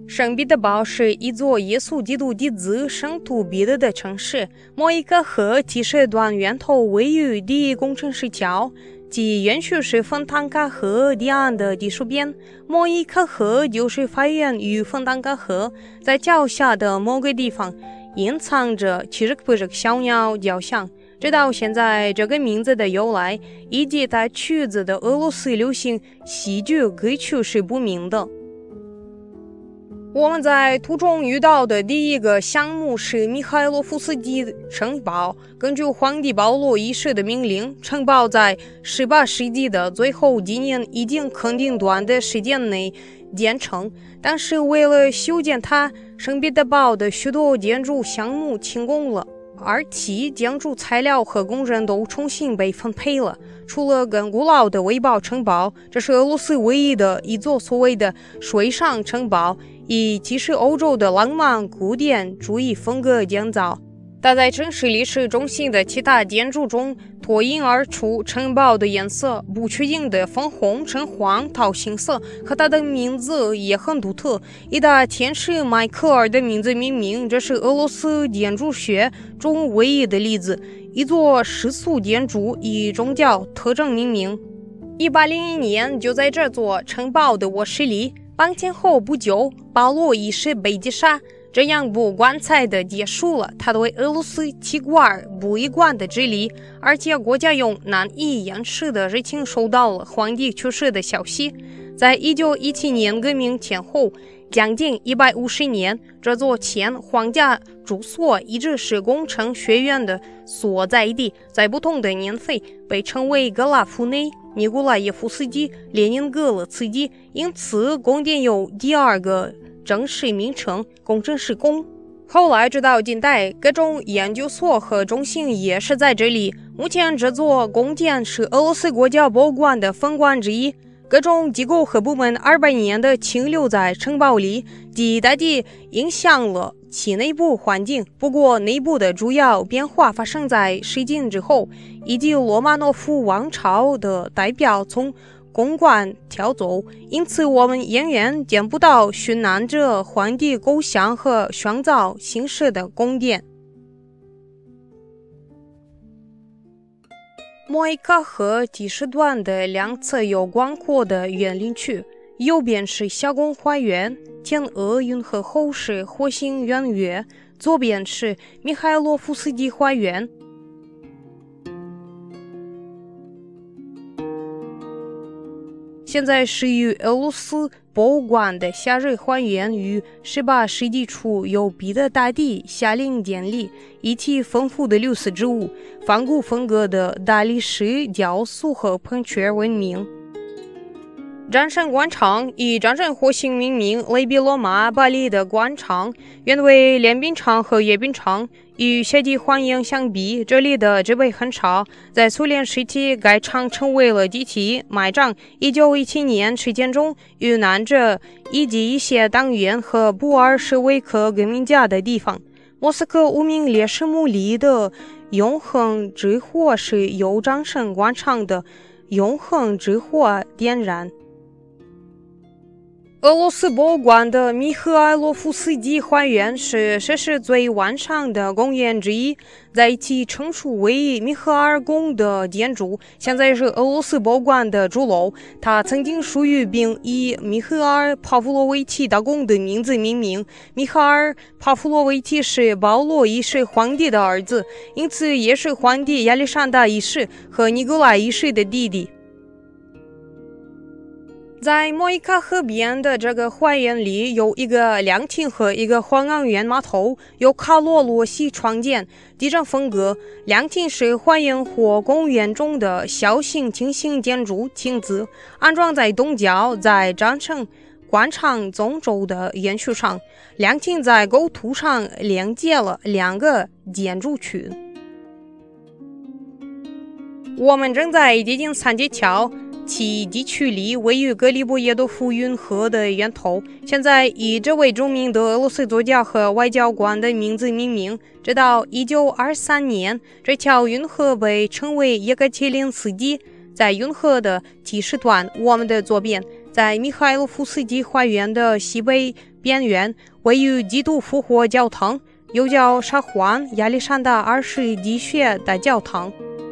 圣彼得堡是一座耶稣基督的子圣徒彼得的城市。莫伊克河其实段源头位于第一工程师桥，即延续是丰坦卡河堤岸的地处边。莫伊克河就是发源于丰坦卡河，在脚下的某个地方隐藏着70%小鸟雕像。直到现在，这个名字的由来以及它取自的俄罗斯流行戏剧歌曲是不明的。我们在途中遇到的第一个项目是米海洛夫斯基城堡。根据皇帝保罗一世的命令，城堡在18世纪的最后几年已经肯定短的时间内建成，但是为了修建它，圣彼得堡的许多建筑项目停工了，而其建筑材料和工人都重新被分配了。除了更古老的维堡城堡，这是俄罗斯唯一的一座所谓的水上城堡，以既是欧洲的浪漫古典主义风格建造。它在城市历史中心的其他建筑中脱颖而出，城堡的颜色不确定的粉红、橙黄、桃青色，和它的名字也很独特，以它天使迈克尔的名字命名。这是俄罗斯建筑学中唯一的例子，一座世俗建筑以宗教特征命名。1801年，就在这座城堡的卧室里，搬迁后不久，保罗一世被击杀。这样不光彩地结束了他对俄罗斯奇怪不一贯的治理，而且国家用难以言示的热情收到了皇帝去世的消息。在1917年革命前后将近150年，这座前皇家住所一直是工程学院的所在地，在不同的年份被称为格拉夫内、尼古拉耶夫斯基、列宁格勒茨基，因此宫殿有第二个正式名称工程师宫。后来直到近代，各种研究所和中心也是在这里。目前这座宫殿是俄罗斯国家博物馆的分馆之一，各种机构和部门200年的停留在城堡里，极大地影响了其内部环境。不过内部的主要变化发生在10纪之后，以及罗马诺夫王朝的代表从公馆调走，因此我们永远见不到殉难者皇帝构想和创造新式的宫殿。莫伊克河第10段的两侧有广阔的园林区，右边是小宫花园，天鹅运河后是火星圆月，左边是米海洛夫斯基花园。现在是于俄罗斯博物馆的夏日花园，于18世纪初由彼得大帝下令建立，以其丰富的绿色植物、梵谷风格的大理石雕塑和喷泉闻名。战神广场以战神火星命名，类比罗马巴黎的广场，原为练兵场和阅兵场。与夏季欢迎相比，这里的植被很少。在苏联时期，该场成为了机器埋葬1917年事件中遇难者以及一些党员和布尔什维克革命家的地方。莫斯科无名烈士墓里的永恒之火是由战神广场的永恒之火点燃。俄罗斯博物馆的米赫埃洛夫斯基花园是世界最完善的公园之一，在其称述为米赫尔宫的建筑现在是俄罗斯博物馆的主楼，它曾经属于并以米赫尔·帕夫洛维奇大公的名字命名。米赫尔·帕夫洛维奇是保罗一世皇帝的儿子，因此也是皇帝亚历山大一世和尼古拉一世的弟弟。在莫伊卡河边的这个花园里，有一个凉亭和一个花岗岩码头，由卡罗罗西创建，地震风格。凉亭是花园或公园中的小型轻型建筑亭子，安装在东角，在战神广场中轴的延续上。凉亭在构图上连接了2个建筑群。我们正在接近三阶桥，其地区里位于格里波耶多夫运河的源头，现在以这位著名的俄罗斯作家和外交官的名字命名。直到1923年，这条运河被称为叶格切林斯基。在运河的第10段，我们的左边， 在米海洛夫斯基花园的西北边缘，位于基督复活教堂，又叫沙皇亚历山大二世滴血大教堂。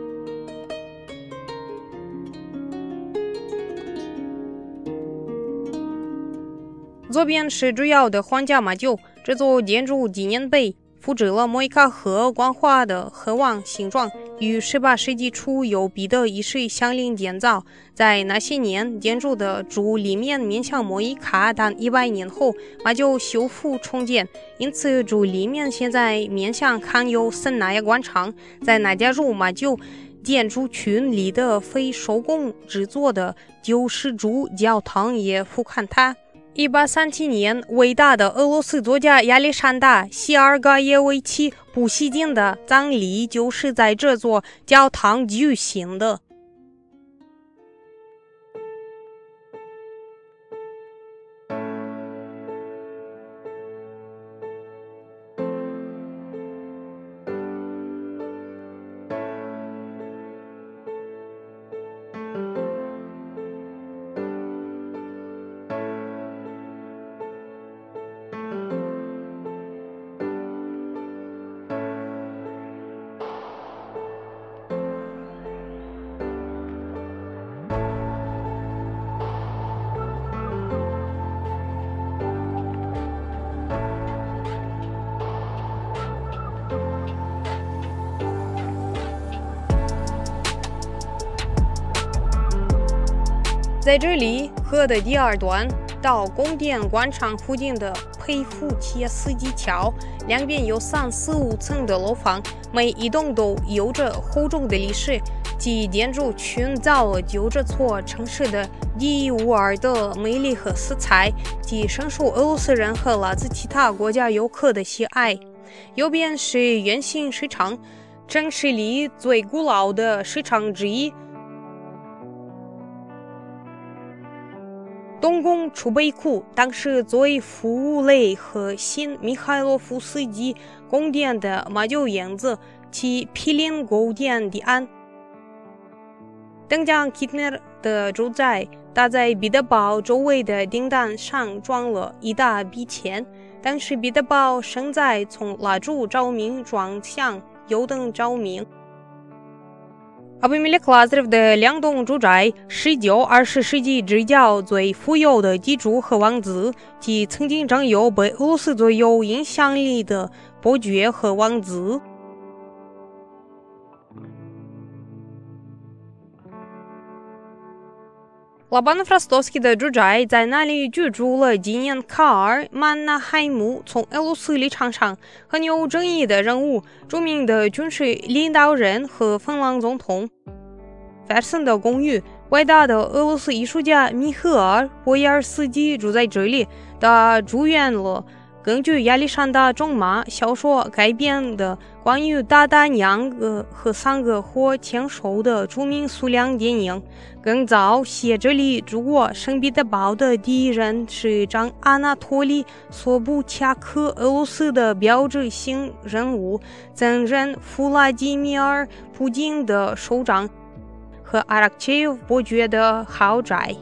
左边是主要的皇家马厩，这座建筑纪念碑复制了莫伊卡河光滑的河湾形状，与18世纪初有彼得一世相邻建造。在那些年，建筑的主立面面向莫伊卡，但100年后马厩修复重建，因此主立面现在面向堪尤森纳亚广场。在那加入马厩建筑群里的非手工制作的救世主教堂也俯瞰它。1837年，伟大的俄罗斯作家亚历山大·谢尔盖耶维奇·普希金的葬礼就是在这座教堂举行的。在这里，河的第二端到宫殿广场附近的佩夫切斯基桥，两边有3、4、5层的楼房，每一栋都有着厚重的历史，其建筑群造就这座城市的独一无二的魅力和色彩，既深受俄罗斯人和来自其他国家游客的喜爱。右边是圆形市场，城市里最古老的市场之一。东宫储备库当时作为服务类和新米海洛夫斯基宫殿的马厩样子，其毗邻宫殿地岸。登江 Kitner 的住宅搭在彼得堡周围的顶端上装了一大笔钱，但是彼得堡正在从蜡烛照明转向油灯照明。阿布米列克拉兹的2栋住宅，19、20世纪之交最富有的地主和王子，即曾经掌有被俄罗斯最有影响力的伯爵和王子。拉班弗拉斯多斯基的住宅在那里居住了纪念卡尔·曼纳海姆从俄罗斯立场上很有争议的人物，著名的军事领导人和芬兰总统。费尔森的公寓，伟大的俄罗斯艺术家米赫尔·波耶尔斯基住在这里，他住院了根据亚历山大种马小说改编的关于达达2个和3个火枪手的著名苏联电影。更早写这里住过圣彼得堡的第一人是长阿纳托利·索布恰克，俄罗斯的标志性人物，曾任弗拉基米尔·普京的首长和阿拉克切夫伯爵的豪宅。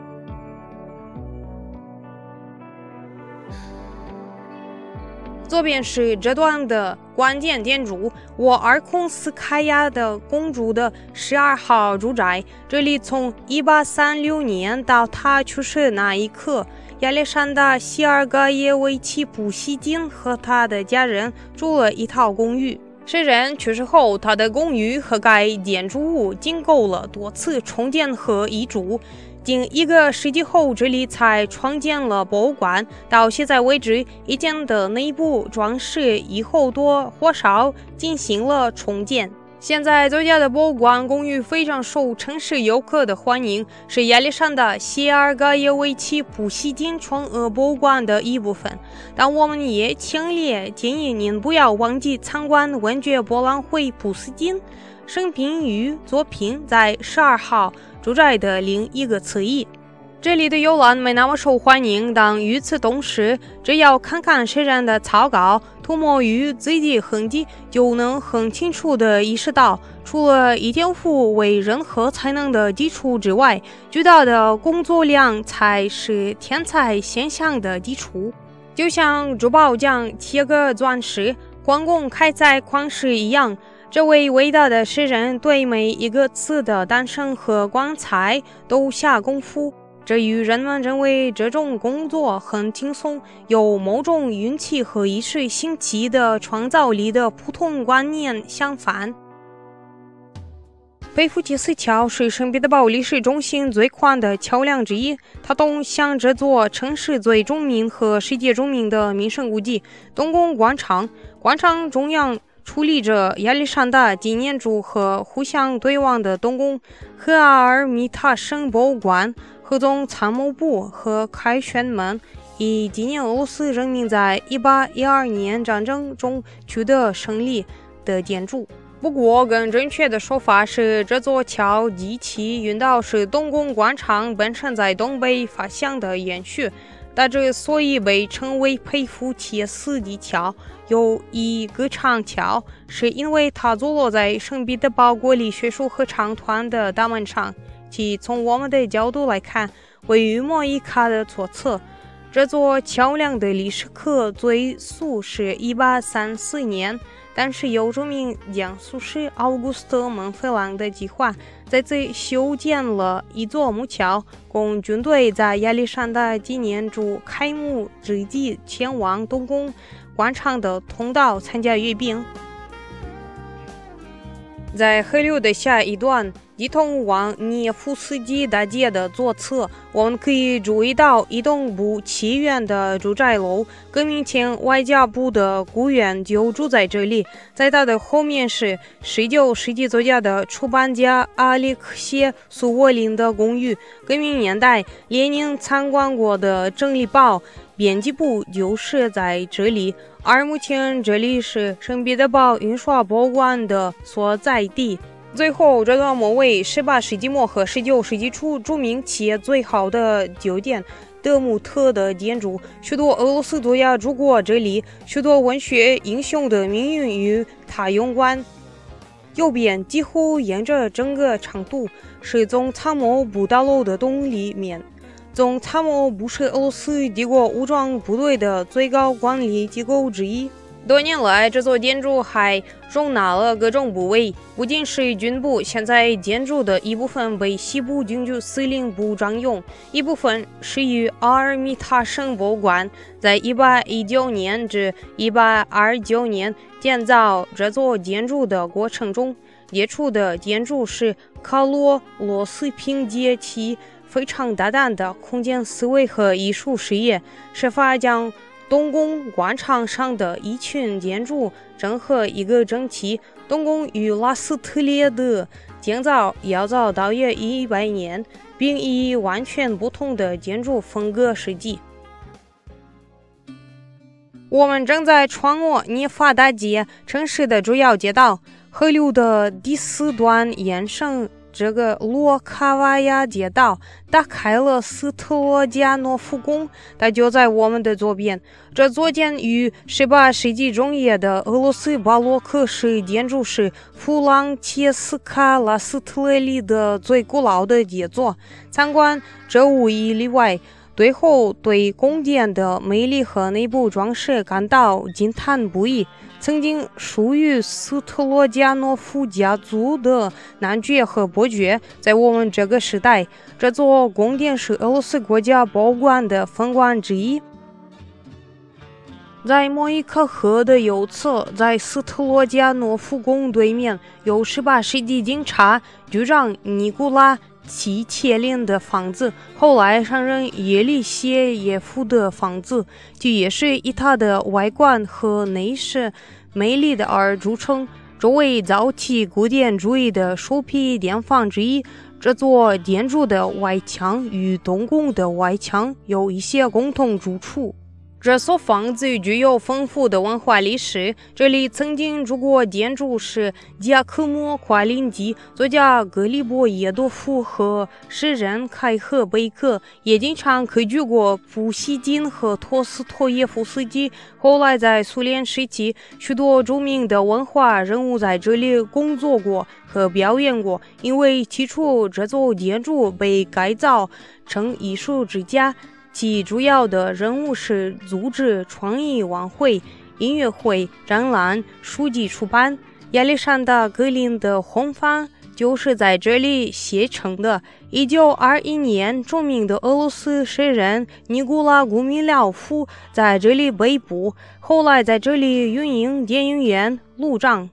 左边是这段的关键建筑，沃尔孔斯卡娅的公主的12号住宅。这里从1836年到她去世那一刻，亚历山大·谢尔盖耶维奇·普希金和他的家人住了一套公寓。诗人去世后，他的公寓和该建筑物经过了多次重建和移筑。近1个世纪后，这里才创建了博物馆。到现在为止，以前的内部装饰以后多或少进行了重建。现在作家的博物馆公寓非常受城市游客的欢迎，是亚历山大·谢尔盖耶维奇·普希金全俄博物馆的一部分。但我们也强烈建议您不要忘记参观文学博览会普斯金生平与作品在12号住宅的另一个侧翼。这里的游览没那么受欢迎，但与此同时，只要看看诗人的草稿， 涂抹于自己痕迹，就能很清楚地意识到，除了以天赋为任何才能的基础之外，巨大的工作量才是天才现象的基础。就像珠宝匠切割钻石，关公开采矿石一样，这位伟大的诗人对每一个词的诞生和光彩都下功夫。这与人们认为这种工作很轻松，有某种运气和一时兴起的创造力的普通观念相反。贝福奇斯桥是圣彼得堡历史中心最宽的桥梁之一，它东向这座城市最著名和世界著名的名胜古迹东宫广场。广场中央矗立着亚历山大纪念柱和互相对望的东宫和阿尔米塔省博物馆、和总参谋部和凯旋门，以纪念俄罗斯人民在1812年战争中取得胜利的建筑。不过，更正确的说法是，这座桥及其运道是东宫广场本身在东北发祥的延续。它之所以被称为佩夫切斯基桥，又以歌唱桥，是因为它坐落在圣彼得堡国立学术合唱团的大门上，其从我们的角度来看，位于莫伊卡的左侧。这座桥梁的历史可追溯是1834年，但是有著名建筑师奥古斯特·孟菲朗的计划，在此修建了一座木桥，供军队在亚历山大纪念柱开幕之际前往东宫广场的通道参加阅兵。在河流的下一段，即通往涅夫斯基大街的左侧，我们可以注意到一栋不起眼的住宅楼。革命前外交部的雇员就住在这里。在它的后面是19世纪作家的出版家阿列克谢·苏沃林的公寓。革命年代，列宁参观过的《真理报》编辑部就是在这里，而目前这里是圣彼得堡印刷博物馆的所在地。最后，这段末尾18世纪末和19世纪初著名且最好的酒店德穆特的建筑，许多俄罗斯作家住过这里，许多文学英雄的命运与它有关。右边几乎沿着整个长度是总参谋部大楼的东立面。总参谋部是俄罗斯帝国武装部队的最高管理机构之一。多年来，这座建筑还容纳了各种部位，不仅是军部，现在建筑的一部分被西部军区司令部占用，一部分是于阿尔米塔省博物馆在1819年至1829年建造这座建筑的过程中列出的建筑是卡罗罗斯凭借其非常大胆的空间思维和艺术视野，设法将东宫广场上的一群建筑整合一个整齐。东宫与拉斯特列的建造要早大约100年，并以完全不同的建筑风格设计。我们正在穿过涅法大街，城市的主要街道。河流的第4端延伸这个洛卡瓦亚街道，打开了斯特罗加诺夫宫，它就在我们的左边。这座建于18世纪中叶的俄罗斯巴洛克式建筑是弗朗切斯卡拉斯特雷里的最古老的杰作。参观这无一例外，最后对宫殿的美丽和内部装饰感到惊叹不已。曾经属于斯特罗加诺夫家族的男爵和伯爵，在我们这个时代，这座宫殿是俄罗斯国家博物馆的分馆之一。在莫伊卡河的右侧，在斯特罗加诺夫宫对面，有18世纪警察局长尼古拉齐切林的房子，后来上任耶里谢耶夫的房子，这也是以它的外观和内饰美丽的而著称。作为早期古典主义的首批殿房之一，这座建筑的外墙与东宫的外墙有一些共同之处。 这所房子具有丰富的文化历史，这里曾经住过建筑师贾科莫·夸林基、作家格里波耶多夫和诗人凯赫贝克，也经常客居过普希金和托斯托耶夫斯基。后来在苏联时期，许多著名的文化人物在这里工作过和表演过。因为起初这座建筑被改造成艺术之家，其主要的任务是组织创意晚会、音乐会、展览、书籍出版。亚历山大·格林的红帆就是在这里写成的。1921年，著名的俄罗斯诗人尼古拉·古米廖夫在这里被捕，后来在这里运营电影院、路障。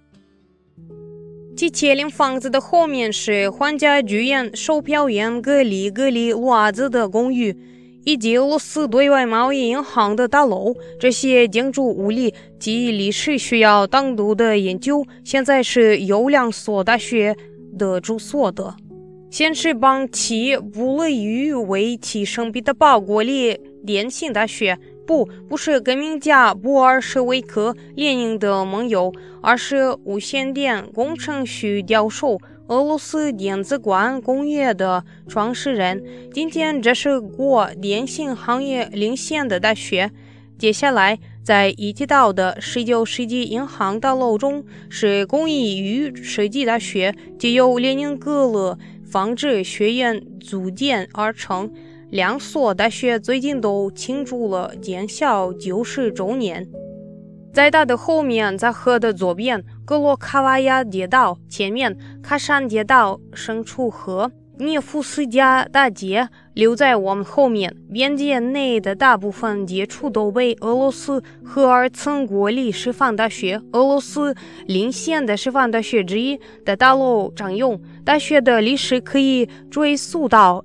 其前陵房子的后面是皇家剧院、售票员格里鲁阿兹的公寓，以及俄罗斯对外贸易银行的大楼。这些建筑物理及历史需要单独的研究，现在是有2所大学的住所的。现时把其不类于为其圣彼得堡国立电信大学，不是革命家布尔什维克列宁的盟友，而是无线电工程师教授、俄罗斯电子管工业的创始人。今天这是国电信行业领先的大学。接下来在一提到的19世纪银行大楼中是工艺与设计大学，即由列宁格勒纺织学院组建而成。2所大学最近都庆祝了建校90周年。在它的后面，在河的左边，格洛卡瓦亚街道；前面，喀山街道、牲畜河、涅夫斯加大街留在我们后面。边界内的大部分街处都被俄罗斯赫尔岑国立师范大学、俄罗斯领先的师范大学之一的大楼占用。大学的历史可以追溯到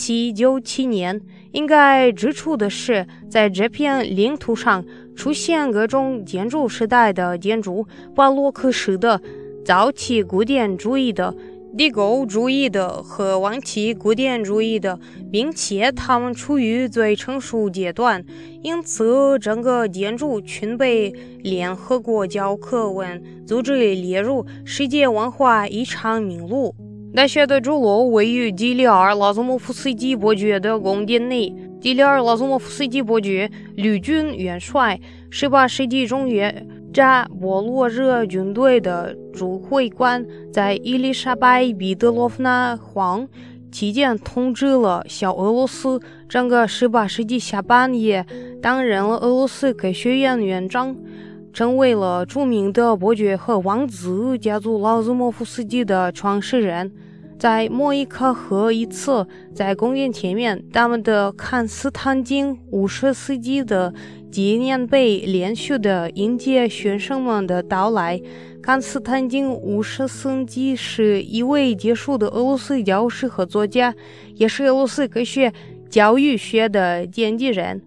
1797年。应该指出的是，在这片领土上出现各种建筑时代的建筑，巴洛克式的、早期古典主义的、地构主义的和晚期古典主义的，并且它们处于最成熟阶段，因此整个建筑群被联合国教科文组织列入世界文化遗产名录。大学的主楼位于基里尔·拉祖莫夫斯基伯爵的宫殿内。基里尔·拉祖莫夫斯基伯爵，陆军元帅，18世纪中叶扎波罗热军队的指挥官，在伊丽莎白·彼得罗夫娜皇期间统治了小俄罗斯。整个18世纪下半叶担任了俄罗斯科学院院长，成为了著名的伯爵和王子家族拉祖莫夫斯基的创始人。在莫伊卡河一侧，在公园前面，他们的康斯坦丁50世纪的纪念碑连续的迎接学生们的到来。康斯坦丁50世纪是一位杰出的俄罗斯教师和作家，也是俄罗斯科学教育学的奠基人。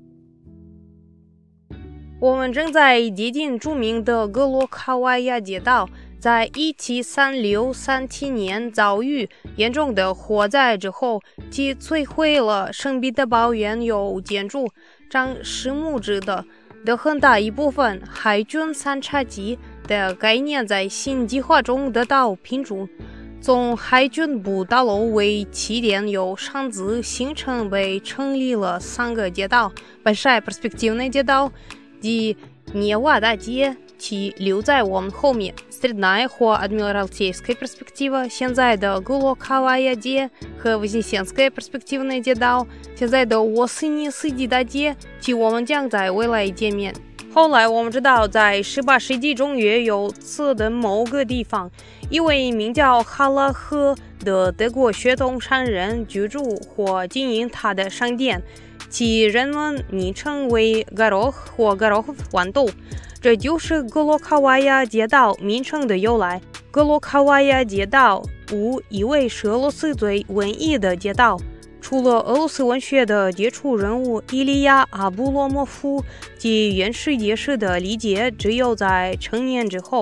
我们正在接近著名的格罗卡瓦亚街道。在1736-37年遭遇严重的火灾之后，其摧毁了圣彼得堡原有建筑，占实木质的很大一部分。海军三叉戟的概念在新计划中得到评注。从海军部大楼为起点，由上至新城被成立了3个街道：Большая перспективная街道及涅瓦大街，其留在我们后面。Средная或 Адмиралтейская перспектива， 现在的格罗卡瓦亚街和 Вознесенская перспективная街道，现在的沃斯尼斯基大街，其我们将在未来见面。后来我们知道，在18世纪中叶有此的某个地方，一位名叫哈拉赫的德国血统商人居住或经营他的商店，其人们昵称为 Горох 或 Горохов 豌豆。这就是格罗卡瓦亚街道名称的由来。格罗卡瓦亚街道意味是俄罗斯最文艺的街道。除了俄罗斯文学的杰出人物伊利亚·阿布罗莫夫及原世界史的理解只有在成年之后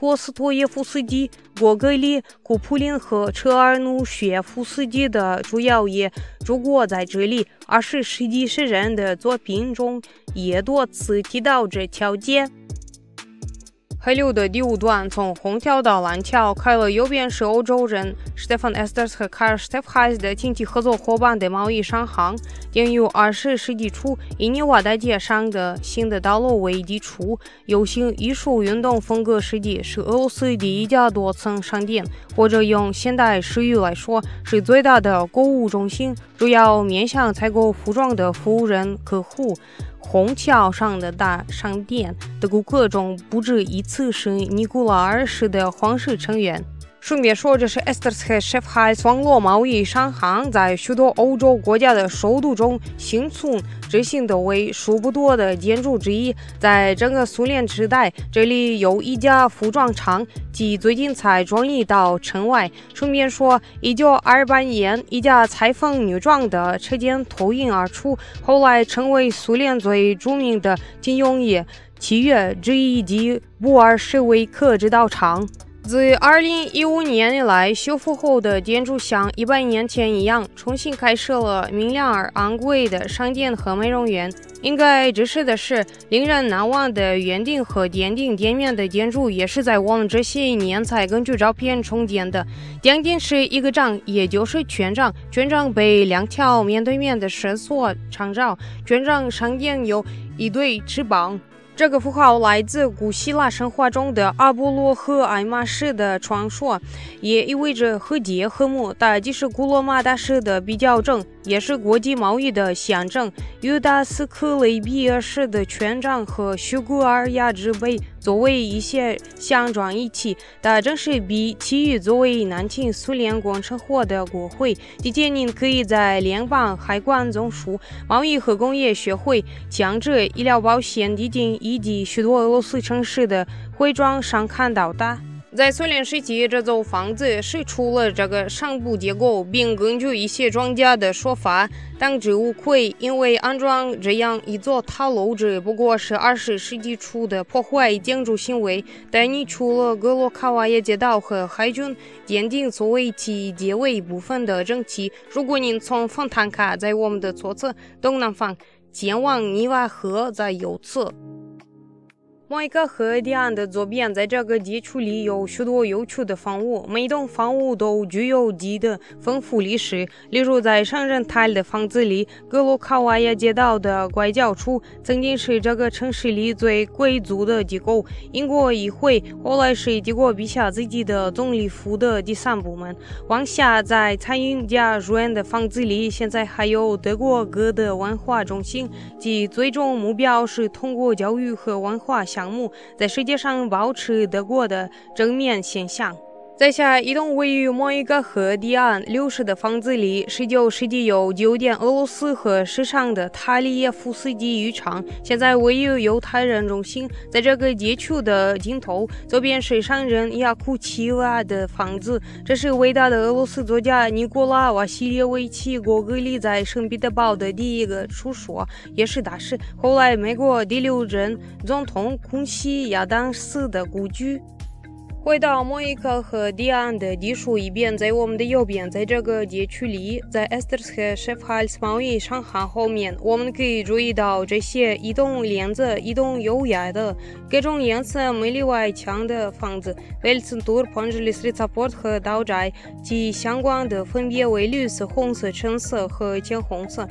托斯托耶夫斯基、果戈里、库普林和车尔努薛夫斯基的主要也住过在这里。20世纪诗人的作品中也多次提到这条街。河流的第5段从红桥到蓝桥，开了右边是欧洲人 Stefan Esters 和 Karl Steffheis 的经济合作伙伴的贸易商行，并由20世纪初印尼瓦大街上的新的道路为基础。游行艺术运动风格设计是俄罗斯第一家多层商店，或者用现代时语来说，是最大的购物中心，主要面向采购服装的富人客户。红桥上的大商店的顾客中不止一次是尼古拉2世的皇室成员。顺便说，这是 Esters 和 Steffheis 网络贸易商行在许多欧洲国家的首都中幸存执行的为数不多的建筑之一。在整个苏联时代，这里有一家服装厂，即最近才转移到城外。顺便说，1928年一架裁缝女装的车间脱颖而出，后来成为苏联最著名的金融业企业之一及布尔什维克制造厂。自2015年以来，修复后的建筑像100年前一样重新开设了明亮而昂贵的商店和美容院。应该指示的是，令人难忘的圆顶和点顶店面的建筑也是在我们这些年才根据照片重建的。点顶是一个掌，也就是拳掌，拳掌被2条面对面的绳索缠绕，拳掌上面有一对翅膀。这个符号来自古希腊神话中的阿波罗和艾玛斯的传说，也意味着和解和睦。它既是古罗马大师的比较针，也是国际贸易的象征。尤达斯克雷比尔式的权杖和虚古尔雅之杯作为一些相撞一起，它正是比起于作为南京苏联共产国的国会。这些您可以在联邦海关总署、贸易和工业学会、强制医疗保险基金以及许多俄罗斯城市的徽章上看到它。在苏联时期，这座房子是出了这个上部结构，并根据一些专家的说法，当之无愧，因为安装这样一座塔楼只不过是20世纪初的破坏建筑行为。但你除了格罗卡瓦耶街道和海军坚定作为其结尾部分的整齐，如果您从fon坦卡在我们的左侧东南方前往尼瓦河在右侧。莫伊卡河堤岸的左边，在这个街区里有许多有趣的房屋，每栋房屋都具有极的丰富历史。例如，在上人台的房子里，格罗卡瓦耶街道的拐角处曾经是这个城市里最贵族的机构——英国议会，后来是帝国陛下自己的总理府的第3部门。往下，在餐饮家住院的房子里，现在还有德国歌的文化中心，其最终目标是通过教育和文化项目在世界上保持德国的正面现象。在下一栋位于莫伊卡河堤岸流失的房子里，19世纪有9点俄罗斯和时尚的塔里耶夫斯基浴场，现在位于犹太人中心。在这个街区的尽头，左边是商人雅库奇瓦的房子，这是伟大的俄罗斯作家尼古拉·瓦西列维奇·果戈里在圣彼得堡的第一个书说，也是大师，后来美国第6任总统昆西亚当斯的故居。回到莫伊卡河堤岸的地处一边，在我们的右边，在这个街区里，在 Esters 和 Steffheis 贸易商行后面，我们可以注意到这些一栋帘子、一栋优雅的、各种颜色美丽外墙的房子。Velsentur、Pongelis、Rizaport 和道宅，其相关的分别为绿色、红色、橙色和浅红色。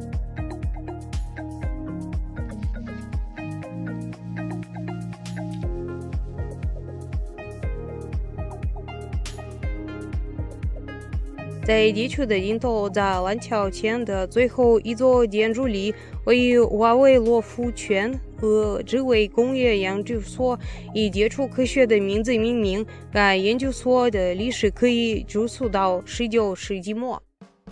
在地区的尽头，在蓝桥前的最后一座建筑里，位于瓦维洛夫泉和智慧工业研究所，以接触科学的名字命名。该研究所的历史可以追溯到19世纪末。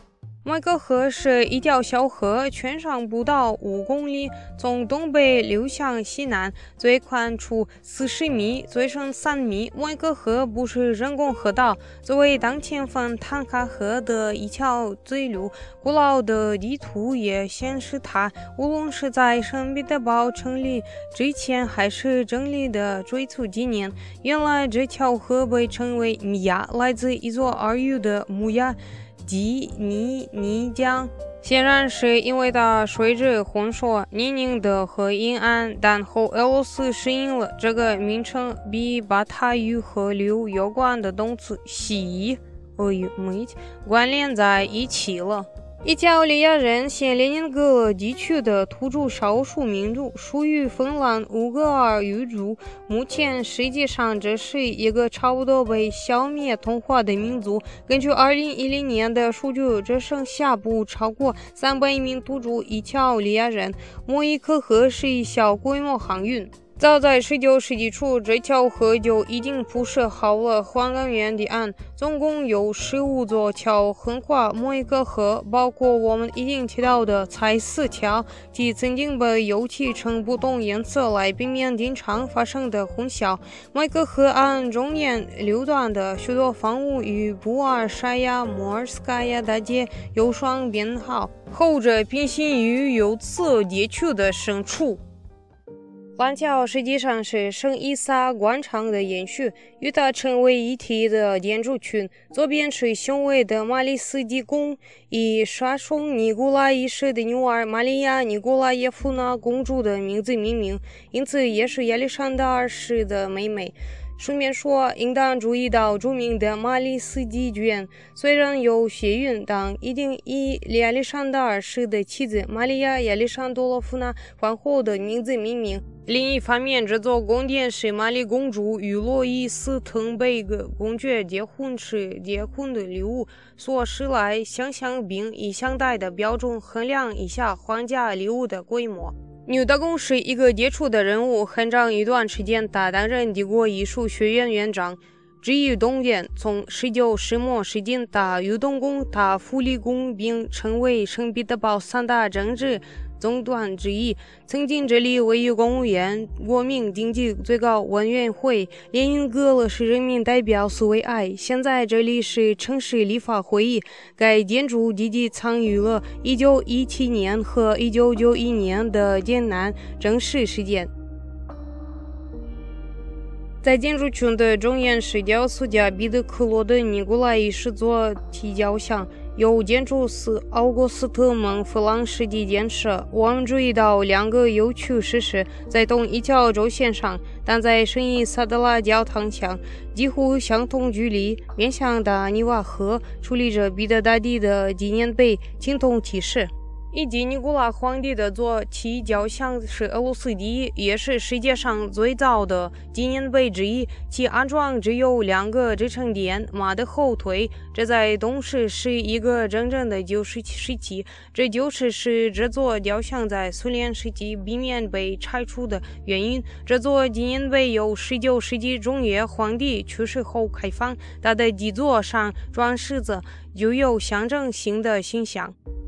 莫伊格河是一条小河，全长不到5公里，从东北流向西南，最宽处40米，最深3米。莫伊格河不是人工河道，作为当前分坦卡河的一条水路，古老的地图也显示它，无论是在圣彼得堡成立之前，还是整理的最初几年。原来这条河被称为米亚，来自一座耳语的木亚。即泥浆，显然是因为它水质浑浊、泥泞的和阴暗，但后俄罗斯适应了这个名称，并把它与河流有关的动词洗俄语mыть关联在一起了。伊条利亚人现列宁格勒地区的土著少数民族，属于芬兰乌格尔语族。目前世界上这是一个差不多被消灭同化的民族。根据2010年的数据，只剩下不超过300名土著伊条利亚人。莫伊格河是一小规模航运。早在19世纪初，这条河就已经铺设好了环港园的岸，总共有15座桥横跨莫伊格河，包括我们已经提到的彩石桥，即曾经被油漆成不同颜色来避免经常发生的混淆。莫伊格河岸中间流段的许多房屋与布尔沙亚莫尔斯卡亚大街有双编号，后者平行于有此地区的深处。蓝桥实际上是圣伊萨广场的延续，与它成为一体的建筑群。左边是雄伟的马里斯地宫，以沙松尼古拉一世的女儿玛利亚·尼古拉耶夫娜公主的名字命名，因此也是亚历山大二世的妹妹。顺便说，应当注意到著名的马里斯基剧院，虽然有谐音，但一定以亚历山大二世的妻子玛利亚·亚历山多罗夫娜皇后的名字命名。另一方面，这座宫殿是玛丽公主与路易斯滕贝格公爵结婚时结婚的礼物所使来想象，并以相待的标准衡量一下皇家礼物的规模。牛大公是一个杰出的人物，很长一段时间他担任帝国艺术学院院长。至于东殿，从19世末时间他与东宫、他福利宫，并成为圣彼得堡3大政治总端之一。曾经这里位于公务员、国民经济最高委员会、列宁格勒市人民代表苏维埃，现在这里是城市立法会议。该建筑积极参与了1917年和1991年的艰难政事事件。在建筑群的中央是雕塑家彼得克罗的尼古拉一世座体雕像，由建筑师奥古斯特蒙弗朗实地建设。我们注意到2个有趣事实，在同一条轴线上，但在圣伊萨德拉教堂墙几乎相同距离，面向大尼瓦河，矗立着彼得大帝的纪念碑青铜骑士。以及尼古拉皇帝的座体雕像是俄罗斯第一，也是世界上最早的纪念碑之一，其安装只有2个支撑点，马的后腿。这在当时是一个真正的旧石器时期，这就是使这座雕像在苏联时期避免被拆除的原因。这座纪念碑由19世纪中叶皇帝去世后开放，它的基座上装饰着具有象征性的形象。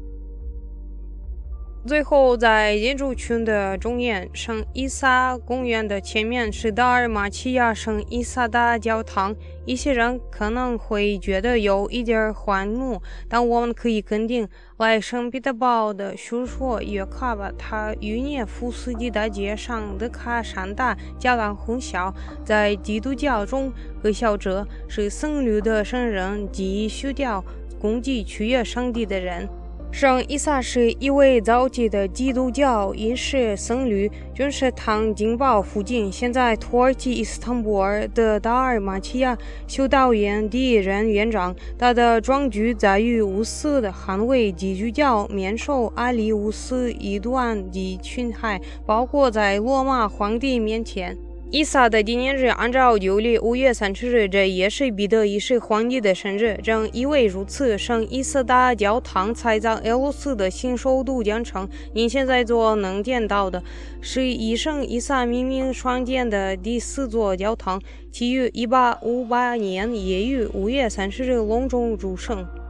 最后，在建筑群的中央，圣伊萨公园的前面是达尔马齐亚圣伊萨大教堂。一些人可能会觉得有一点荒谬，但我们可以肯定，来圣彼得堡的叙说约卡把他与涅夫斯基大街上的卡山大教堂混淆。在基督教中，各小者是僧侣的圣人，即需要攻击取悦上帝的人。圣伊萨是一位早期的基督教隐士僧侣，君士坦丁堡附近，现在土耳其伊斯坦布尔的达尔马齐亚修道院第1任院长。他的壮举在于无私的捍卫基督教，免受阿里乌斯异端的侵害，包括在罗马皇帝面前。伊萨的纪念日按照旧历5月30日，这也是彼得一世皇帝的生日。正因为如此，圣伊萨大教堂才在俄罗斯的新首都建成。您现在所能见到的是以圣伊萨命名创建的第4座教堂，其于1858年也于5月30日隆重祝圣。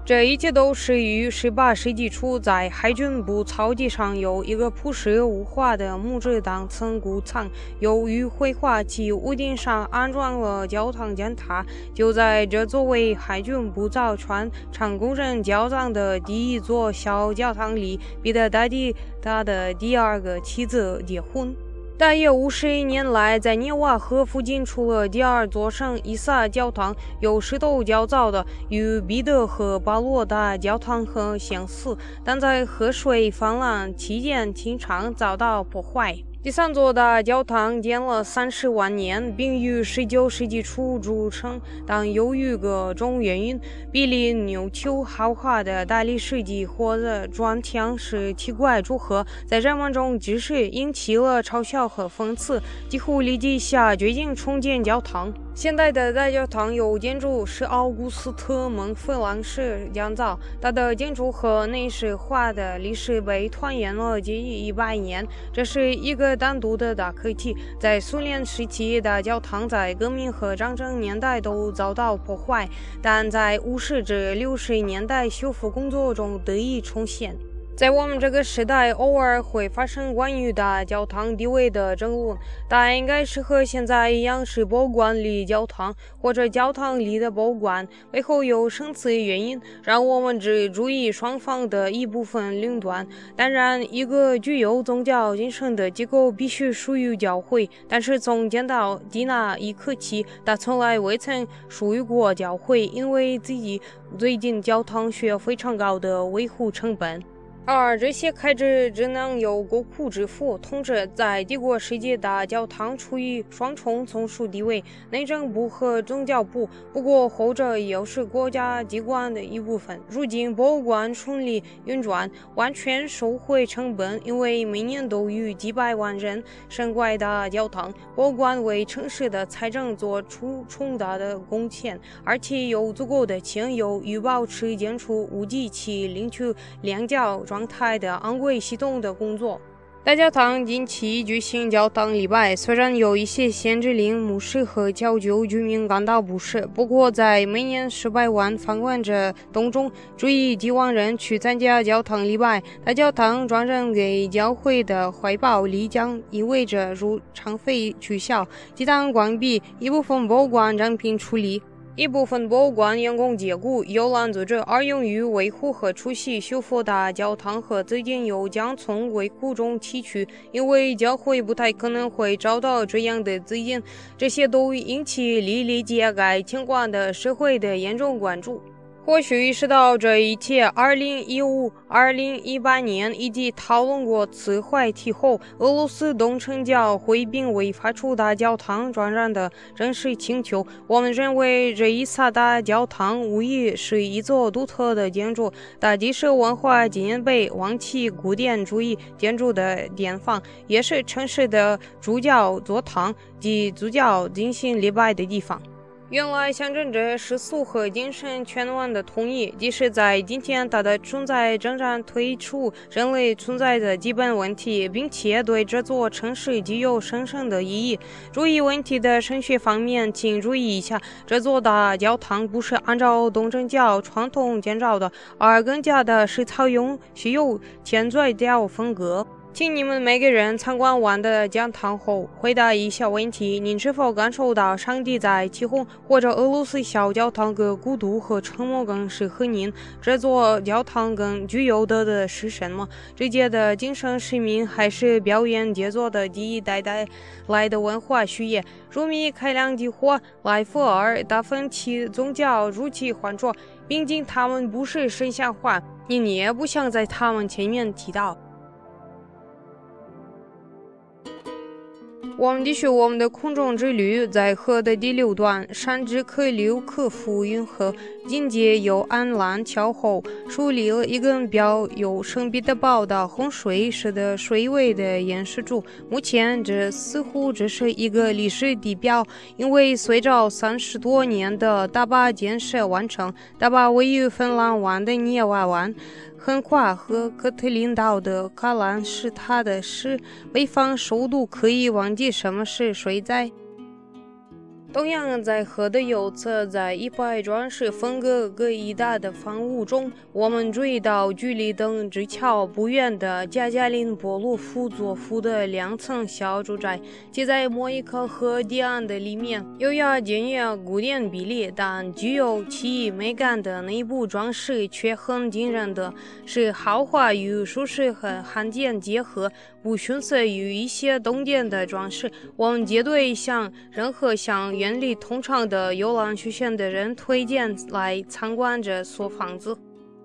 这一切都始于18世纪初，在海军部草地上有一个朴实无华的木质当层谷仓，由于绘画其屋顶上安装了教堂尖塔。就在这作为海军部造船厂工人交葬的第一座小教堂里，彼得大帝他的第二个妻子结婚。大约50年来，在涅瓦河附近出了第二座圣伊萨教堂，由石头建造的，与彼得和保罗的教堂很相似，但在河水泛滥期间经常遭到破坏。第三座的教堂建了30万年，并于19世纪初筑成，但由于各种原因，比例扭曲豪华的大理石基或者砖墙是奇怪组合，在人们中即使引起了嘲笑和讽刺，几乎立即下决定重建教堂。现代的大教堂有建筑是奥古斯特·孟弗朗式建造，它的建筑和内饰画的历史被拖延了近100年，这是一个单独的大课题。在苏联时期，大教堂在革命和战争年代都遭到破坏，但在50至60年代修复工作中得以重现。在我们这个时代，偶尔会发生关于大教堂地位的争论，但应该是和现在一样，是博物馆里教堂或者教堂里的博物馆，背后有深层原因，让我们只注意双方的一部分论断。当然，一个具有宗教精神的机构必须属于教会，但是从建到底那一刻起，它从来未曾属于过教会，因为自己最近教堂需要非常高的维护成本。而这些开支只能由国库支付。同时，在帝国时期，大教堂处于双重从属地位，内政部和宗教部，不过后者又是国家机关的一部分。如今博物馆顺利运转，完全收回成本，因为每年都有几百万人参观大教堂，博物馆为城市的财政做出重大的贡献，而且有足够的钱由于保持建筑物及其领取量较状态的昂贵系统的工作。大教堂近期举行教堂礼拜，虽然有一些限制令牧师和教旧居民感到不适，不过在每年10万访问者当中，只有几万人去参加教堂礼拜。大教堂转让给教会的怀抱里将意味着入场费取消、祭坛关闭、一部分博物馆展品处理。一部分博物馆员工解雇，游览组织而用于维护和出席修复大教堂和资金又将从维护中提取，因为教会不太可能会找到这样的资金，这些都引起历历届该情况的社会的严重关注。或许意识到这一切，2015、2018年以及讨论过此话题后，俄罗斯东正教会并未发出大教堂转让的正式请求。我们认为这一萨大教堂无疑是一座独特的建筑，它既是文化纪念碑、王气古典主义建筑的典范，也是城市的主教座堂及主教进行礼拜的地方。原来象征着世俗和精神全完的统一，即使在今天它的存在仍然推出人类存在的基本问题，并且对这座城市具有神圣的意义。注意问题的神学方面，请注意一下，这座大教堂不是按照东正教传统建造的，而更加的是采用西欧天主教风格。请你们每个人参观完的教堂后，回答一小问题：您是否感受到上帝在起哄？或者俄罗斯小教堂的孤独和沉默更适合您？这座教堂更具有的是什么？直接的精神使命，还是表演杰作的第一代带来的文化事业？如米开朗基罗、莱弗尔、达芬奇宗教如其幻着，毕竟他们不是神像化，你也不想在他们前面提到。我们继续我们的空中之旅，在河的第6段，山之可流可复运河，境界由安澜桥后树立了一根标有圣彼得堡的洪水使得水位的掩饰住。目前这似乎只是一个历史地标，因为随着30多年的大坝建设完成，大坝位于芬兰湾的涅瓦湾，横跨和科特林岛的卡兰是它的是北方首都，可以忘记什么是水灾。 同样在河的右侧，在100装饰风格各异大的房屋中，我们注意到距离登之桥不远的加加林波鲁夫佐夫的2层小住宅，即在莫伊克河堤岸的里面，优雅简约古典比例，但具有奇异美感的内部装饰却很惊人的是豪华与舒适和罕见结合，不逊色于一些东点的装饰。我们绝对向任何想远离通常的游览路线的人推荐来参观这所房子。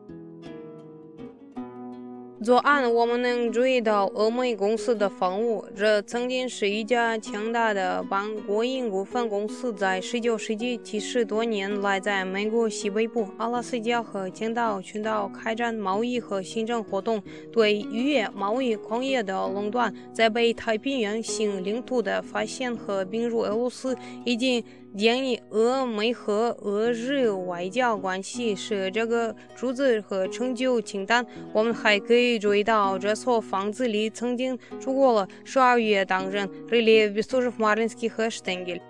左岸我们能注意到欧美公司的房屋，这曾经是一家强大的邦国营股份公司，在19世纪70多年来在美国西北部、阿拉斯加和千岛群岛开展贸易和行政活动，对渔业、贸易、矿业的垄断，在北太平洋新领土的发现和并入俄罗斯，以及建议俄美和俄日外交关系是这个数字和成就清单。我们还可以注意到这所房子里曾经住过了12月当人Рылеев, Бестужев, Марлинский和Штенгель。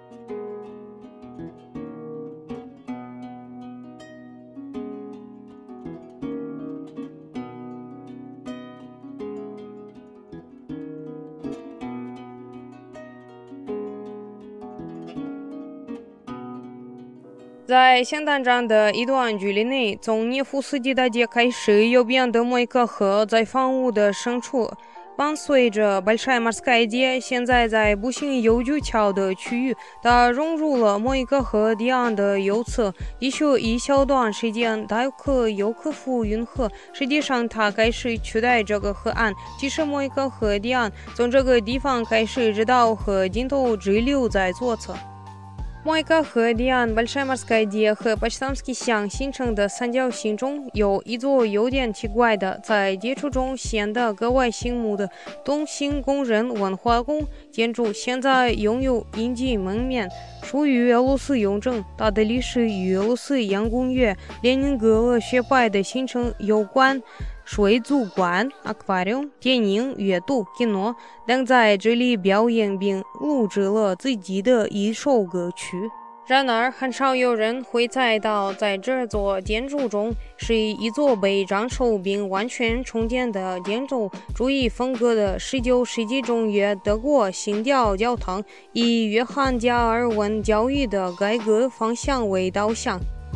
在相当长的一段距离内，从涅夫斯基大街开始，右边的莫伊克河在房屋的深处，伴随着Большая Морская街，现在在步行邮局桥的区域，它融入了莫伊克河堤岸的右侧，的确一小段时间它有克服运河，实际上它开始取代这个河岸，即使莫伊克河堤岸从这个地方开始直到河尽头只留在左侧。莫伊克河堤岸、Большая Морская街和Почтамский巷形成的三角形中，有一座有点奇怪的，在接触中显得格外醒目的东新工人文化宫建筑，现在拥有应急门面，属于俄罗斯邮政。它的历史与俄罗斯洋工业列宁格勒学派的形成有关。水族馆、аквариум、电影、阅读、kino 等在这里表演并录制了自己的一首歌曲。然而，很少有人会猜到，在这座建筑中是一座被斩首并完全重建的建筑主义风格的19世纪中叶德国新教教堂，以约翰·加尔文教育的改革方向为导向。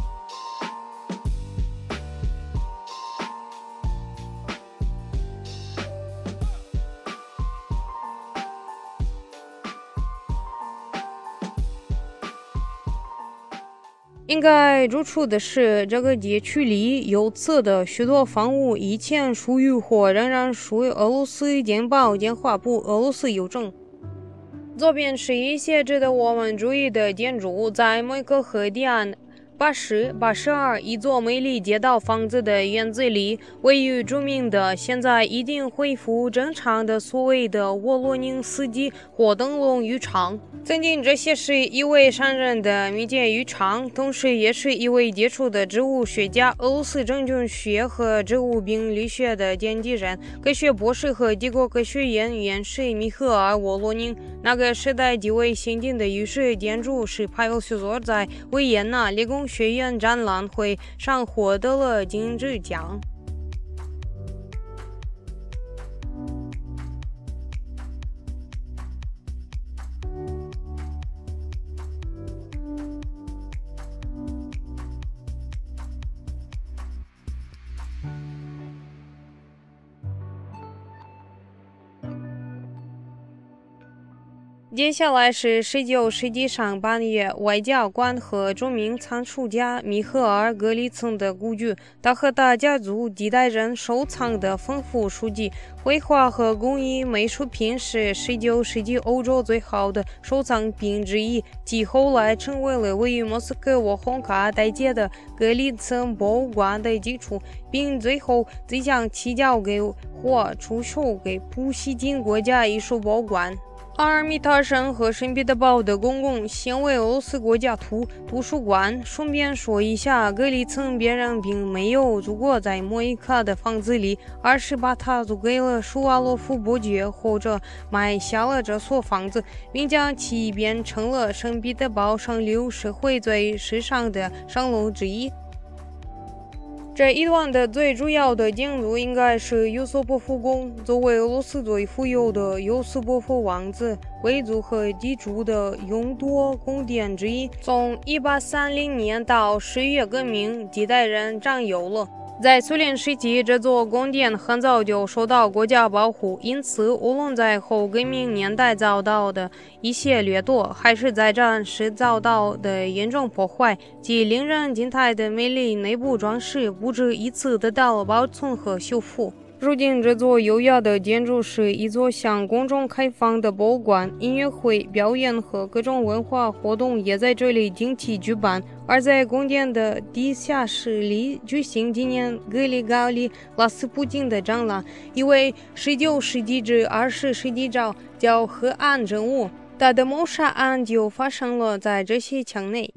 应该指出的是，这个街区里右侧的许多房屋以前属于或仍然属于俄罗斯情报监察部、俄罗斯邮政。左边是一些值得我们注意的建筑，在莫伊克河堤岸80、82一座美丽街道房子的院子里，位于著名的现在已经恢复正常的所谓的沃罗宁斯基火灯笼浴场。曾经这些是一位商人的密接浴场，同时也是一位杰出的植物学家、俄罗斯真菌学和植物病理学的奠基人、科学博士和帝国科学院院士米赫尔·沃罗宁。那个时代极为先进的浴室建筑是Павел Сюзор在维也纳理工学院展览会上获得了金质奖。接下来是19世纪上半叶外交官和著名藏书家米赫尔·格里岑的故居，他和他家族几代人收藏的丰富书籍、绘画和工艺美术品是19世纪欧洲最好的收藏品之一，其后来成为了位于莫斯科沃洪卡大街的格里岑博物馆的基础，并最后即将起交给或出售给普希金国家艺术博物馆。 阿尔米塔省和圣彼得堡的公共现为俄罗斯国家图书馆。顺便说一下，格里岑别人并没有住过在莫伊卡的房子里，而是把它租给了舒瓦洛夫伯爵，或者买下了这所房子，并将其变成了圣彼得堡上流社会最时尚的商楼之一。这一段的最主要的建筑应该是尤瑟波夫宫。作为俄罗斯最富有的尤瑟波夫王子、贵族和地主的众多宫殿之一，从1830年到10月革命，几代人占有了。在苏联时期，这座宫殿很早就受到国家保护，因此无论在后革命年代遭到的一些掠夺，还是在战时遭到的严重破坏，及令人惊叹的美丽内部装饰，不止一次得到了保存和修复。如今，这座优雅的建筑是一座向公众开放的博物馆，音乐会、表演和各种文化活动也在这里定期举办。而在宫殿的地下室里举行纪念格里高利·拉斯普京的展览，一位19世纪至20世纪叫河岸人物，他的谋杀案就发生了在这些墙内。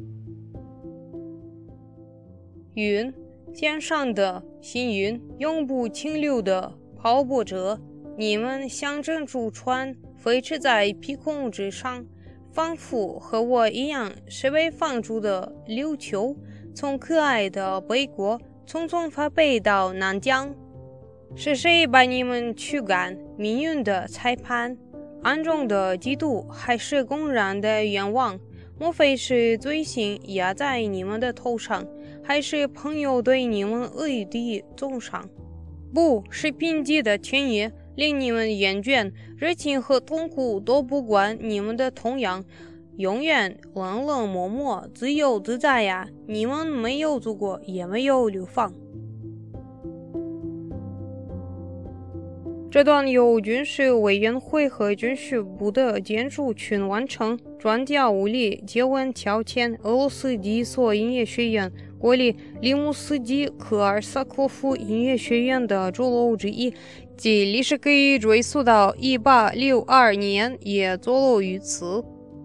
云，天上的星云，永不停留的漂泊者，你们像珍珠船飞驰在披空之上，仿佛和我一样是被放逐的琉球，从可爱的北国匆匆发配到南疆。是谁把你们驱赶？命运的裁判，暗中的嫉妒，还是公然的愿望？莫非是罪行压在你们的头上，还是朋友对你们恶意的重伤？不是贫瘠的田野令你们厌倦，热情和痛苦都不关你们的痛痒，永远冷冷漠漠，自由自在呀！你们没有祖国，也没有流放。这段由军事委员会和军事部的建筑群完成。专家物理接吻乔前俄罗斯第一所音乐学院国立里姆斯基科尔萨科夫音乐学院的主楼之一，其历史可以追溯到1862年，也坐落于此。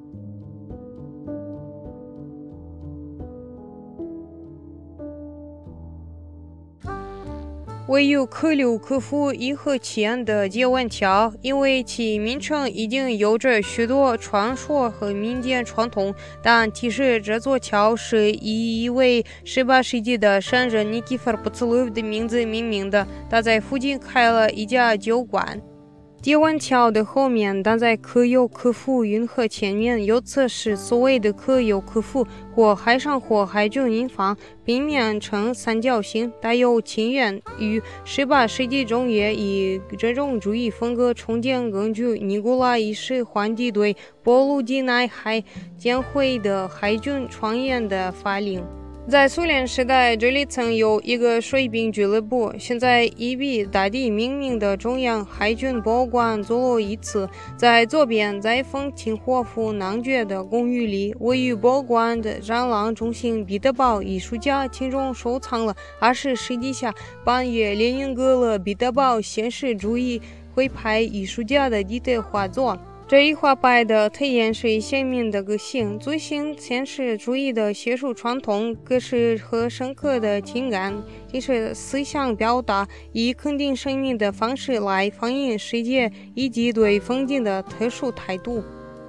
位于克留科夫伊河前的接吻桥，因为其名称已经有着许多传说和民间传统，但其实这座桥是以一位18世纪的商人尼基弗·布茨洛夫的名字命名的。他在附近开了一家酒馆。接吻桥的后面，但在科尤科夫运河前面，右侧是所谓的科尤科夫或海上或海军营房，平面呈三角形，带有起源于18世纪中叶以这种主义风格重建，根据尼古拉一世皇帝对波卢基奈海舰会的海军创建的法令。在苏联时代，这里曾有一个水兵俱乐部，现在以比大帝命名的中央海军博物馆坐落于此。在左边，在风清火夫男爵的公寓里，位于博物馆的展览中心，彼得堡艺术家其中收藏了20世纪下半叶列宁格勒彼得堡现实主义徽派艺术家的地铁画作。这一画派的特点是鲜明的个性，遵循现实主义的学术传统，可是和深刻的情感，就是思想表达，以肯定生命的方式来反映世界以及对风景的特殊态度。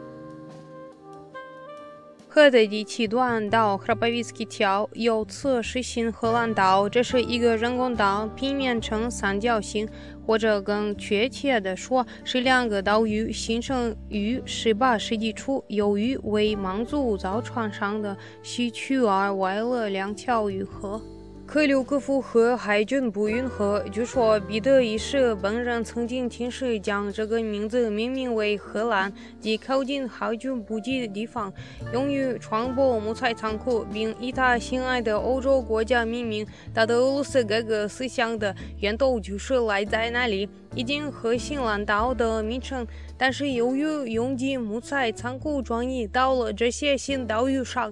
河的第7段到克拉巴维斯基桥，由此实行荷兰岛，这是一个人工岛，平面呈三角形，或者更确切地说，是2个岛屿，形成于18世纪初，由于为满族造船商的需求而挖了2条运河。克留科夫和海军部运河，据说彼得一世本人曾经亲手将这个名字命名为荷兰，即靠近海军补给的地方，用于船舶木材仓库，并以他心爱的欧洲国家命名。他的俄罗斯改革思想的源头就是来在那里，已经和新兰岛的名称，但是由于拥挤木材仓库转移到了这些新岛屿上。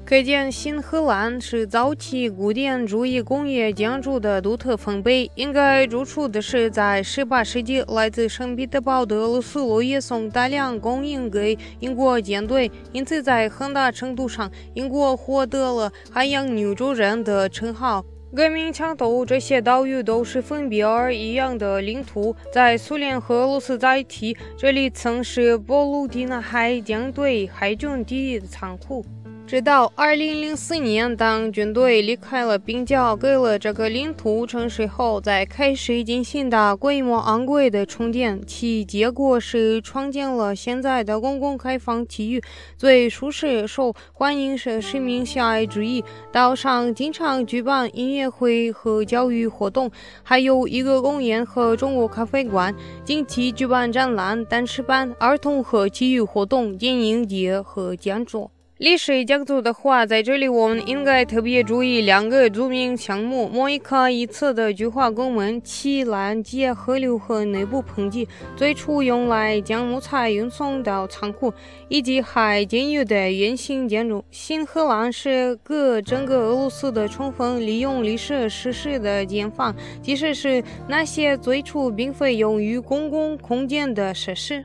可见新荷兰是早期古典主义工业建筑的独特风备。应该指出的是，在18世纪，来自圣彼得堡的俄罗斯落叶松大量供应给英国舰队，因此在很大程度上，英国获得了海洋女主人的称号。革命抢夺这些岛屿都是分别而一样的领土，在苏联和俄罗斯载体，这里曾是波鲁蒂纳海舰队海军第一的仓库。直到2004年，当军队离开了并交给了这个领土城市后，再开始进行大规模昂贵的重建，其结果是创建了现在的公共开放区域。最舒适受欢迎是市民喜爱之一，岛上经常举办音乐会和教育活动，还有一个公园和中国咖啡馆，定期举办展览、单词班、儿童和体育活动、电影节和讲座。历史讲座的话，在这里我们应该特别注意2个著名项目：莫伊卡一侧的巨化宫门、其拦截河流和内部喷气，最初用来将木材运送到仓库，以及海监狱的圆形建筑。新荷兰是整个俄罗斯的充分利用历史事实的建房，即使是那些最初并非用于公共空间的设施。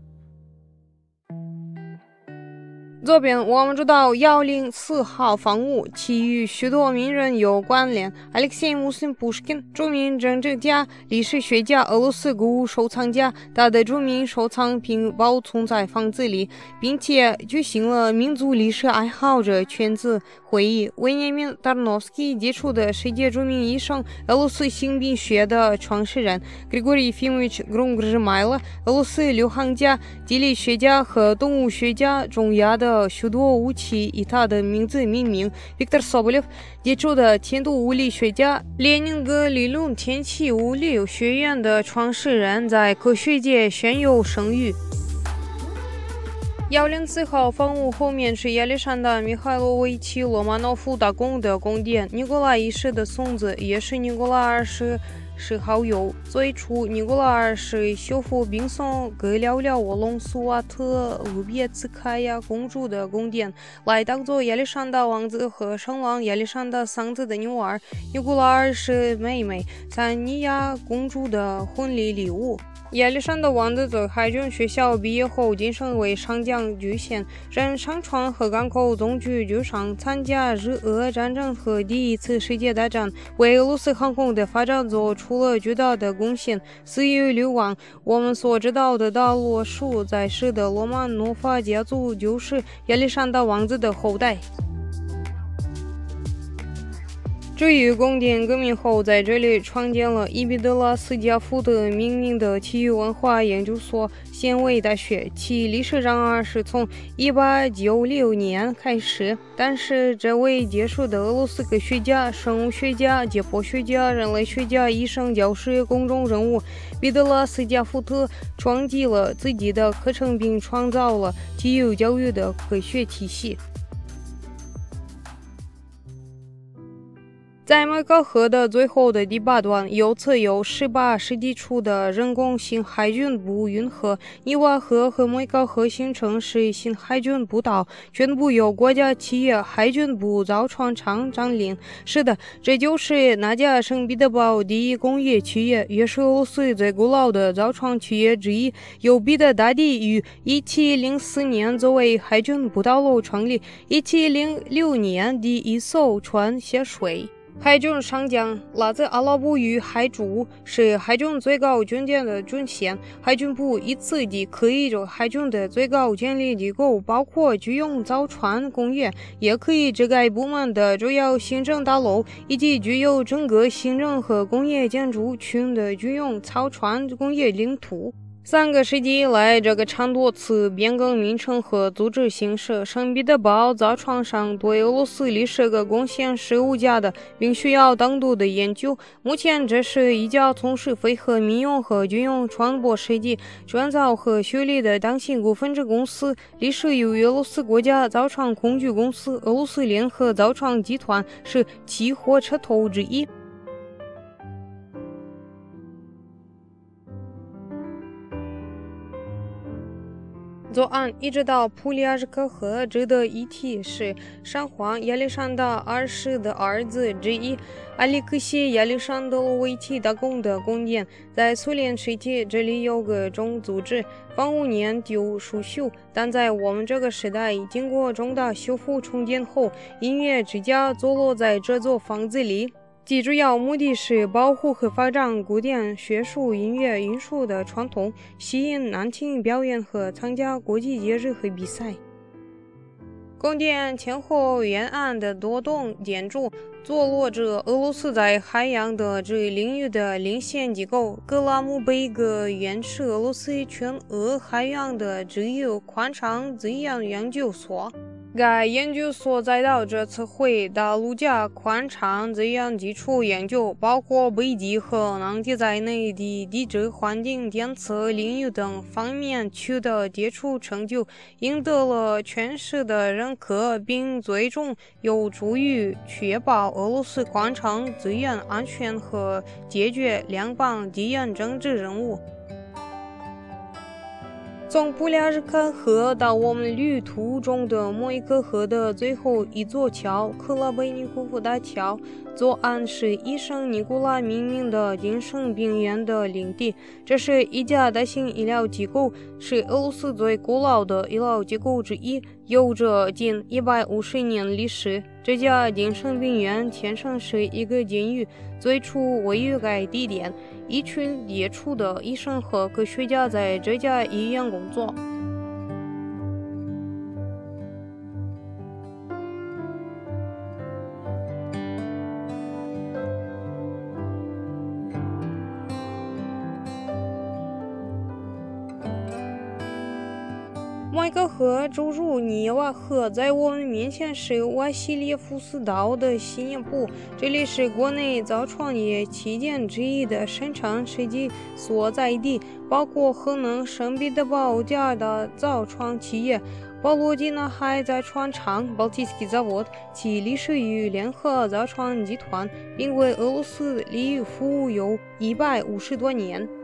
左边我们知道104号房屋，其与许多名人有关联。Alexei Pushkin， 著名政治家、历史学家、俄罗斯古物收藏家，他的著名收藏品保存在房子里，并且举行了民族历史爱好者圈子会议。维涅明·达诺斯基杰出的世界著名医生，俄罗斯刑病学的创始人 Grigory Efimовich Gromyko， 俄罗斯流行家、地理学家和动物学家，重要的许多武器以他的名字命名。Viktor Sobolev， 杰出的天体物理学家，列宁格理论天气物理学院的创始人，在科学界享有声誉。104号房屋后面是亚历山大·米海洛维奇·罗曼诺夫大公的宫殿，尼古拉一世的孙子，也是尼古拉二世是好友。最初，尼古拉二世修复并送给了沃隆苏瓦特乌别兹卡娅公主的宫殿，来当做亚历山大王子和圣王亚历山大三子的女儿尼古拉二世妹妹萨尼亚公主的婚礼礼物。亚历山大王子在海军学校毕业后晋升为上将军衔，任商船和港口总局局长，参加日俄战争和第一次世界大战，为俄罗斯航空的发展做出了巨大的贡献，死于流亡。我们所知道的大多数在世的罗曼诺夫家族就是亚历山大王子的后代。至于宫殿革命后，在这里创建了伊比德拉斯加夫的命名的体育文化研究所纤维大学，其历史然而是从1896年开始，但是这位杰出的俄罗斯科学家、生物学家、解剖学家、人类学家、医生、教师、公众人物彼得拉斯加夫特创立了自己的课程，并创造了体育教育的科学体系。在莫高河的最后的第8段，右侧有18世纪初的人工新海军部运河，尼瓦河和莫高河形成是新海军步道，全部由国家企业海军部造船厂占领。是的，这就是那家圣彼得堡第一工业企业，也是俄罗斯最古老的造船企业之一，由彼得大帝于1704年作为海军步道路成立，1706年第一艘船下水。海军上将拉兹阿拉布与海主是海军最高军舰的军衔。海军部以此即可以指海军的最高权力机构，包括军用造船工业，也可以指该部门的主要行政大楼，以及具有整个行政和工业建筑群的军用造船工业领土。3个世纪以来，这个常多次变更名称和组织形式。圣彼得堡造船商对俄罗斯历史的贡献是无价的，并需要单独的研究。目前，这是一家从事非核民用和军用船舶设计、建造和修理的单性股份制公司，隶属于俄罗斯国家造船工具公司。俄罗斯联合造船集团是其火车头之一。 左岸一直到普里亚日克河，值得一提是沙皇亚历山大二世的儿子之一阿里克谢亚历山德罗维奇大公的宫殿。在苏联时期，这里有个种组织，方5年就疏修，但在我们这个时代，经过重大修复重建后，音乐之家坐落在这座房子里。其主要目的是保护和发展古典学术音乐艺术的传统，吸引男性表演和参加国际节日和比赛。宫殿前后沿岸的多栋建筑坐落着俄罗斯在海洋的这领域的领先机构格拉姆贝格原是俄罗斯全俄海洋的只有矿场资源研究所。该研究所在到这次会大陆架矿场资源基础研究，包括北极和南极在内的地质环境监测领域等方面取得杰出成就，赢得了全市的认可，并最终有助于确保俄罗斯矿场资源安全和解决联邦地缘政治任务。从普列日克河到我们旅途中的某一个河的最后一座桥——克拉贝尼科夫大桥，左岸是以圣尼古拉命名的精神病院的领地。这是一家大型医疗机构，是俄罗斯最古老的医疗机构之一，有着近150年历史。这家精神病院天生是一个监狱，最初位于该地点。一群杰出的医生和科学家在这家医院工作。某一个河注入涅瓦河，在我们面前是瓦西列夫斯岛的西南部，这里是国内造船业起点之一的生产设计所在地，包括河南圣彼得堡家的造船企业保罗基纳海载船厂 Baltysky Zavod， 其隶属于联合造船集团，并为俄罗斯利益服务有150多年。